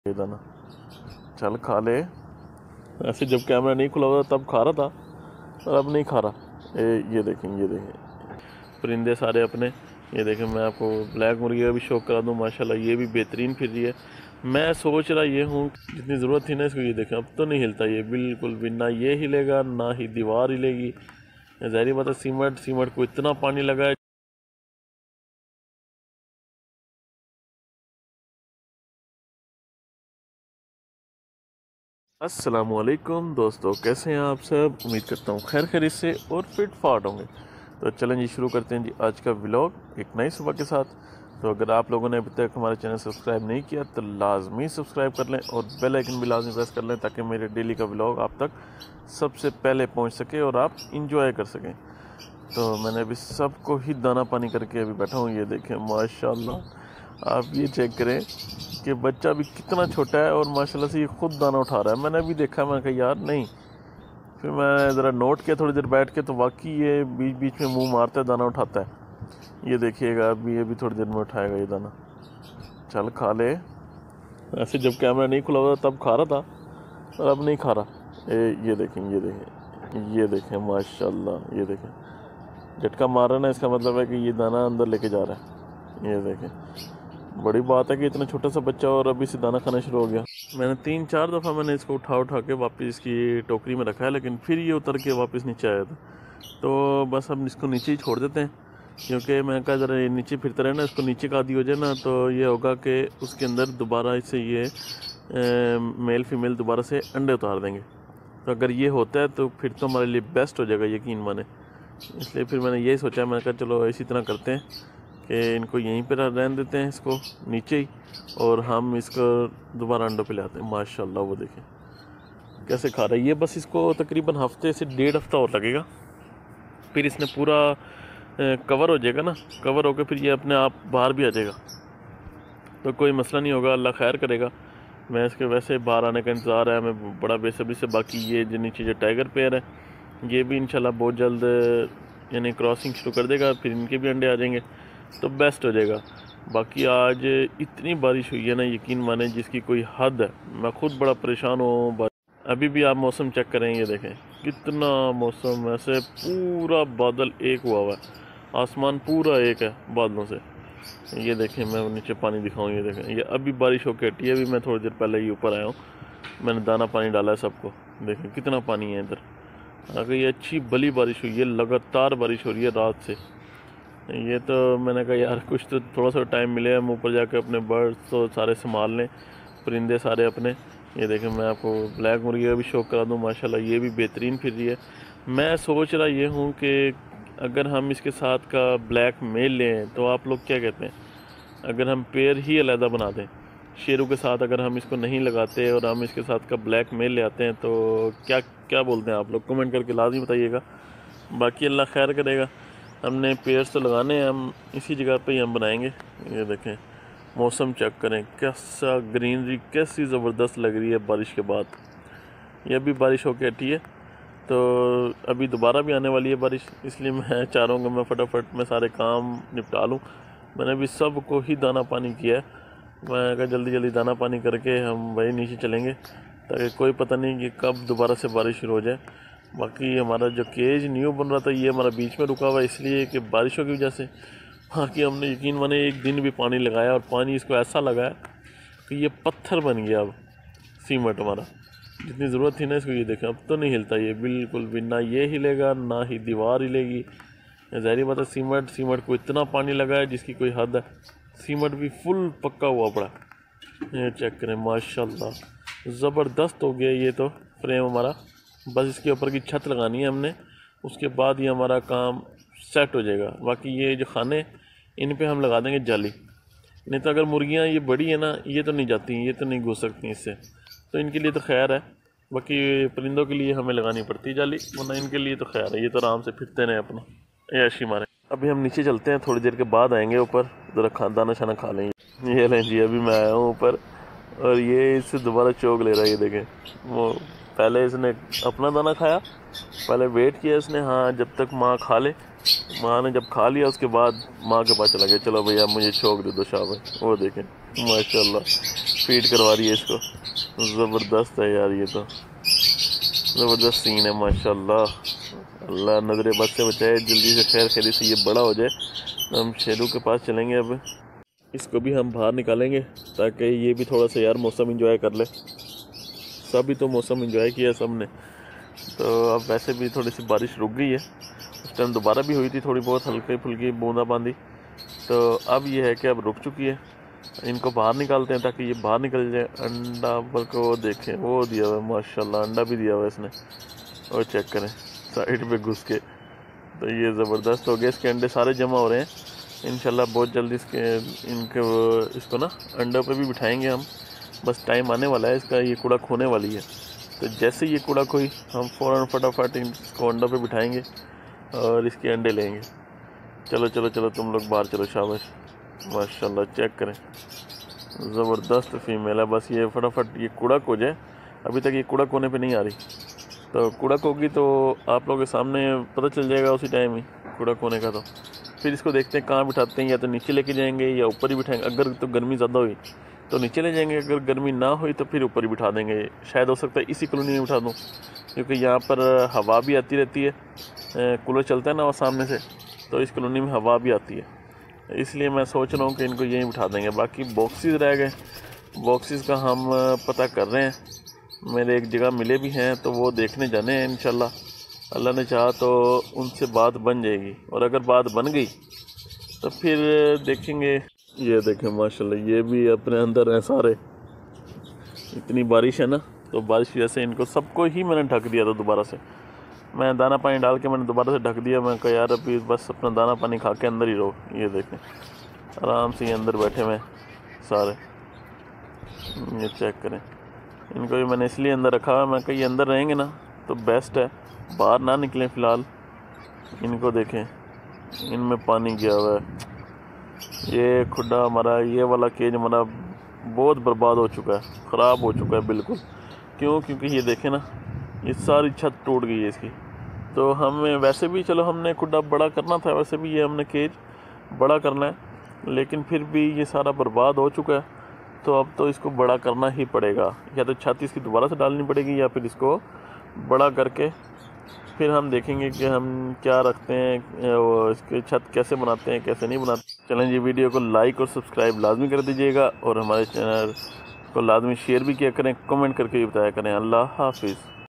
ये दाना चल खा ले। ऐसे जब कैमरा नहीं खुला हुआ तब खा रहा था और अब नहीं खा रहा। ये देखें परिंदे सारे अपने। ये देखें, मैं आपको ब्लैक मुर्गी का भी शौक करा दूं। माशाल्लाह ये भी बेहतरीन फिर रही है। मैं सोच रहा ये हूँ जितनी ज़रूरत थी ना इसको। ये देखें अब तो नहीं हिलता ये बिल्कुल भी, ना ये हिलेगा ना ही दीवार हिलेगी। ज़ाहिर बात है सीमेंट को इतना पानी लगा है। अस्सलामुअलैकुम दोस्तों, कैसे हैं आप सब? उम्मीद करता हूँ खैर खैरियत से और फिट फाट होंगे। तो चलें जी, शुरू करते हैं जी आज का व्लॉग एक नई सुबह के साथ। तो अगर आप लोगों ने अभी तक हमारे चैनल सब्सक्राइब नहीं किया तो लाजमी सब्सक्राइब कर लें और बेल आइकन भी लाजमी प्रेस कर लें ताकि मेरे डेली का व्लॉग आप तक सबसे पहले पहुँच सके और आप इंजॉय कर सकें। तो मैंने अभी सबको ही दाना पानी करके अभी बैठा हूँ। ये देखें माशाल्लाह, आप ये चेक करें कि बच्चा भी कितना छोटा है और माशाल्लाह से ये खुद दाना उठा रहा है। मैंने अभी देखा, मैंने कहा यार नहीं, फिर मैं ज़रा नोट किया थोड़ी देर बैठ के, तो वाकई ये बीच बीच में मुंह मारता है, दाना उठाता है। ये देखिएगा अभी ये भी थोड़ी देर में उठाएगा ये दाना। चल खा ले। ऐसे जब कैमरा नहीं खुला हुआ तब खा रहा था और अब नहीं खा रहा। ये देखें माशाल्लाह, ये देखें झटका मार रहा है ना, इसका मतलब है कि ये दाना अंदर लेके जा रहा है। ये देखें, बड़ी बात है कि इतना छोटा सा बच्चा और अभी से दाना खाना शुरू हो गया। मैंने 3-4 दफ़ा मैंने इसको उठा के वापस इसकी टोकरी में रखा है, लेकिन फिर ये उतर के वापस नीचे आया था। तो बस अब इसको नीचे ही छोड़ देते हैं, क्योंकि मैं कहा ज़रा ये नीचे फिरता रहे ना, इसको नीचे का दी हो जाए ना तो ये होगा कि उसके अंदर दोबारा इससे ये मेल फीमेल दोबारा से अंडे उतार देंगे। तो अगर ये होता है तो फिर तो हमारे लिए बेस्ट हो जाएगा, यकीन माने। इसलिए फिर मैंने यही सोचा, मैंने कहा चलो इसी तरह करते हैं कि इनको यहीं पर रहने देते हैं, इसको नीचे ही, और हम इसको दोबारा अंडों पे ले आते हैं। माशाल्लाह वो देखें कैसे खा रहा है ये। बस इसको तकरीबन हफ्ते से 1.5 हफ्ता और लगेगा, फिर इसने पूरा कवर हो जाएगा ना। कवर होकर फिर ये अपने आप बाहर भी आ जाएगा, तो कोई मसला नहीं होगा, अल्लाह खैर करेगा। मैं इसके वैसे बाहर आने का इंतज़ार है हमें बड़ा बेसब्री से। बाकी ये जो नीचे जो टाइगर पेयर है ये भी इंशाल्लाह बहुत जल्द यानी क्रॉसिंग शुरू कर देगा, फिर इनके भी अंडे आ जाएंगे तो बेस्ट हो जाएगा। बाकी आज इतनी बारिश हुई है ना, यकीन माने जिसकी कोई हद है। मैं खुद बड़ा परेशान हूँ। अभी भी आप मौसम चेक करें, ये देखें कितना मौसम ऐसे पूरा बादल एक हुआ है, आसमान पूरा एक है बादलों से। ये देखें, मैं नीचे पानी दिखाऊँ, ये देखें ये अभी बारिश होकर हटी है। अभी मैं थोड़ी देर पहले ही ऊपर आया हूँ, मैंने दाना पानी डाला है सबको। देखें कितना पानी है इधर। अगर ये अच्छी भली बारिश हुई है, लगातार बारिश हो रही है रात से। ये तो मैंने कहा यार कुछ तो थोड़ा सा टाइम मिले, हम ऊपर जाकर अपने बर्ड्स तो सारे संभाल लें, परिंदे सारे अपने। ये देखें, मैं आपको ब्लैक मुर्गी का भी शौक करा दूं। माशाल्लाह ये भी बेहतरीन फिर रही है। मैं सोच रहा ये हूँ कि अगर हम इसके साथ का ब्लैक मेल लें तो आप लोग क्या कहते हैं? अगर हम पेयर ही अलहदा बना दें शेरों के साथ, अगर हम इसको नहीं लगाते और हम इसके साथ का ब्लैक मेल ले आते हैं, तो क्या क्या बोलते हैं आप लोग? कमेंट करके लाजमी बताइएगा। बाकी अल्लाह खैर करेगा। हमने पेयर्स तो लगाने हैं, हम इसी जगह पे ही हम बनाएंगे। ये देखें मौसम चेक करें, कैसा ग्रीनरी कैसी ज़बरदस्त लग रही है बारिश के बाद। ये अभी बारिश होके हटी है, तो अभी दोबारा भी आने वाली है बारिश, इसलिए मैं चाह रहा हूँ कि मैं फटाफट में सारे काम निपटा लूँ। मैंने अभी सबको ही दाना पानी किया है। मैं कहा जल्दी जल्दी दाना पानी करके हम वही नीचे चलेंगे, ताकि कोई पता नहीं कि कब दोबारा से बारिश शुरू हो जाए। बाकी हमारा जो केज न्यू बन रहा था ये हमारा बीच में रुका हुआ है, इसलिए कि बारिशों की वजह से। बाकी हमने यकीन माने एक दिन भी पानी लगाया और पानी इसको ऐसा लगाया कि ये पत्थर बन गया। अब सीमेंट हमारा जितनी ज़रूरत थी ना इसको। ये देखें अब तो नहीं हिलता ये बिल्कुल भी, ना ये हिलेगा ना ही दीवार हिलेगी। ज़ाहिर बात है सीमेंट को इतना पानी लगा है जिसकी कोई हद है। सीमेंट भी फुल पक्का हुआ पड़ा। ये चेक करें माशाल्लाह ज़बरदस्त हो गया ये तो फ्रेम हमारा। बस इसके ऊपर की छत लगानी है हमने, उसके बाद ये हमारा काम सेट हो जाएगा। बाकी ये जो खाने इन पे हम लगा देंगे जाली, नहीं तो अगर मुर्गियाँ ये बड़ी है ना ये तो नहीं जाती, ये तो नहीं घुस सकती इससे, तो इनके लिए तो खैर है। बाकी परिंदों के लिए हमें लगानी पड़ती है जाली, वरना इनके लिए तो खैर है, ये तो आराम से फिरते रहे अपना ऐशी मारे। अभी हम नीचे चलते हैं, थोड़ी देर के बाद आएंगे ऊपर, ज़रा दाना शाना खा लेंगे। ये लें जी, अभी मैं आया हूँ ऊपर और ये इससे दोबारा चौक ले रहा है। ये देखें वो पहले इसने अपना दाना खाया, पहले वेट किया इसने, हाँ जब तक माँ खा ले, माँ ने जब खा लिया उसके बाद माँ के पास चला गया, चलो भैया मुझे छोक दे दो शाबाश। वो देखें माशाल्लाह फीड करवा रही है इसको, ज़बरदस्त है यार, ये तो ज़बरदस्त सीन है माशाल्लाह। अल्लाह नजर बद से बचाए, जल्दी से खैर खैरी से ये बड़ा हो जाए। हम शेरू के पास चलेंगे, अब इसको भी हम बाहर निकालेंगे ताकि ये भी थोड़ा सा यार मौसम इंजॉय कर ले। सभी तो मौसम इंजॉय किया सब ने, तो अब वैसे भी थोड़ी सी बारिश रुक गई है। उस टाइम दोबारा भी हुई थी थोड़ी बहुत हल्की फुल्की बूंदाबांदी, तो अब ये है कि अब रुक चुकी है। इनको बाहर निकालते हैं ताकि ये बाहर निकल जाए। अंडा बल्कि वो देखें वो दिया हुआ है माशाल्लाह, अंडा भी दिया हुआ है इसने। और चेक करें साइड पे घुस के, तो ये ज़बरदस्त हो गया। इसके अंडे सारे जमा हो रहे हैं इंशाल्लाह। बहुत जल्दी इसको ना अंडों पे भी बिठाएंगे हम, बस टाइम आने वाला है इसका। ये कूड़ा खोने वाली है, तो जैसे ये कूड़ा खोई हम फ़ौरन फटाफट इसको अंडों पे बिठाएंगे और इसके अंडे लेंगे। चलो चलो चलो तुम लोग बाहर चलो, शाबाश माशाल्लाह। चेक करें ज़बरदस्त फीमेल है। बस ये फटाफट ये कूड़ा खो जाए, अभी तक ये कूड़ा कोने पे नहीं आ रही, तो कूड़ा होगी तो आप लोगों के सामने पता चल जाएगा उसी टाइम ही कूड़ा कोने का। तो फिर इसको देखते हैं कहाँ बिठाते हैं, या तो नीचे लेके जाएंगे या ऊपर ही बिठाएंगे। अगर तो गर्मी ज़्यादा हुई तो नीचे ले जाएंगे, अगर गर्मी ना हुई तो फिर ऊपर ही बिठा देंगे। शायद हो सकता है इसी कॉलोनी में बिठा दूँ, क्योंकि यहाँ पर हवा भी आती रहती है, कूलर चलता है ना और सामने से, तो इस कॉलोनी में हवा भी आती है, इसलिए मैं सोच रहा हूँ कि इनको यहीं बिठा देंगे। बाकी बॉक्सेस रह गए, बॉक्सेस का हम पता कर रहे हैं। मेरे एक जगह मिले भी हैं, तो वो देखने जाने हैं इंशाल्लाह। अल्लाह ने चाहा तो उनसे बात बन जाएगी, और अगर बात बन गई तो फिर देखेंगे। ये देखें माशाल्लाह, ये भी अपने अंदर हैं सारे। इतनी बारिश है ना, तो बारिश की वजह से इनको सबको ही मैंने ढक दिया था दोबारा से। मैं दाना पानी डाल के मैंने दोबारा से ढक दिया। मैं कहा यार अभी बस अपना दाना पानी खा के अंदर ही रहो। ये देखें आराम से ये अंदर बैठे हुए सारे, ये चेक करें। इनको भी मैंने इसलिए अंदर रखा हुआ, मैं कहीं अंदर रहेंगे ना तो बेस्ट है, बाहर ना निकलें फ़िलहाल। इनको देखें इनमें पानी गया हुआ है। ये खुड्डा हमारा, ये वाला केज हमारा बहुत बर्बाद हो चुका है, ख़राब हो चुका है बिल्कुल। क्यों? क्योंकि ये देखें ना, ये सारी छत टूट गई है इसकी। तो हमें वैसे भी चलो हमने खुड्डा बड़ा करना था, वैसे भी ये हमने केज बड़ा करना है, लेकिन फिर भी ये सारा बर्बाद हो चुका है। तो अब तो इसको बड़ा करना ही पड़ेगा, या तो छत इसकी दोबारा से डालनी पड़ेगी, या फिर इसको बड़ा करके फिर हम देखेंगे कि हम क्या रखते हैं, इसके छत कैसे बनाते हैं कैसे नहीं बनाते। चलें जी, वीडियो को लाइक और सब्सक्राइब लाजमी कर दीजिएगा, और हमारे चैनल को लाजमी शेयर भी किया करें, कमेंट करके भी बताया करें। अल्लाह हाफिज़।